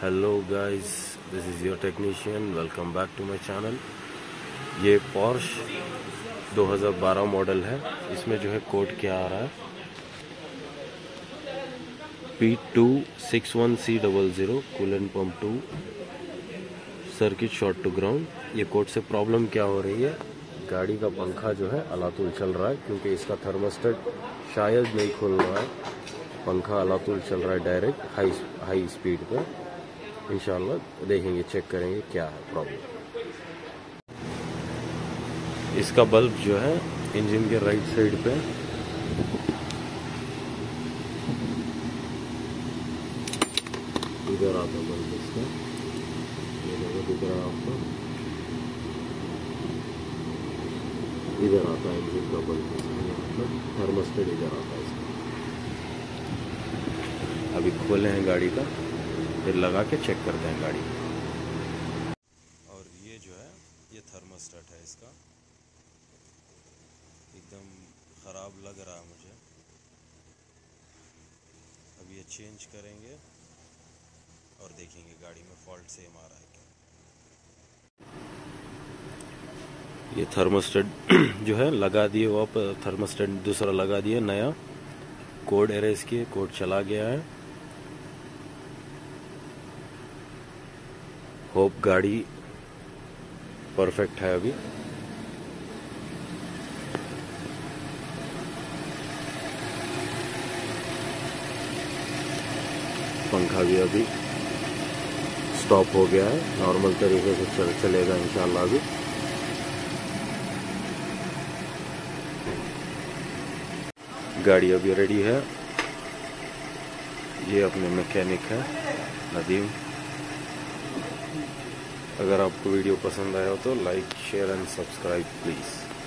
Hello guys, this is your technician. Welcome back to my channel. ये Porsche 2012 model है। इसमें जो है कोड क्या आ रहा है, P261C00 coolant pump 2 circuit short to ground. ये कोड से प्रॉब्लम क्या हो रही है, गाड़ी का पंखा जो है अलातुल चल रहा है क्योंकि इसका थर्मोस्टेट शायद नहीं खुल रहा है। पंखा अलातुल चल रहा है डायरेक्ट हाई स्पीड पे। इंशाल्लाह देखेंगे, चेक करेंगे क्या है प्रॉब्लम। इसका बल्ब जो है इंजन के राइट साइड पे इधर आता है बल्ब इसका, ये देखो दिख रहा है आपको, इधर आता है इंजन का बल्ब, मतलब थर्मोस्टेट इधर आता है इसका। अभी खोले हैं गाड़ी का, फिर लगा के चेक करते हैं गाड़ी। और ये जो है ये थर्मोस्टेट है इसका, एकदम ख़राब लग रहा है मुझे। अब ये चेंज करेंगे और देखेंगे गाड़ी में फॉल्ट सेम आ रहा है क्या। ये थर्मोस्टेट जो है लगा दिए, वो आप थर्मोस्टेट दूसरा लगा दिए नया, कोड एरेज किए, कोड चला गया है। होप गाड़ी परफेक्ट है। अभी पंखा भी अभी स्टॉप हो गया है, नॉर्मल तरीके से चलेगा इंशाल्लाह। अभी गाड़ी अभी रेडी है। ये अपने मैकेनिक है नदीम। अगर आपको वीडियो पसंद आया हो तो like, share and subscribe please.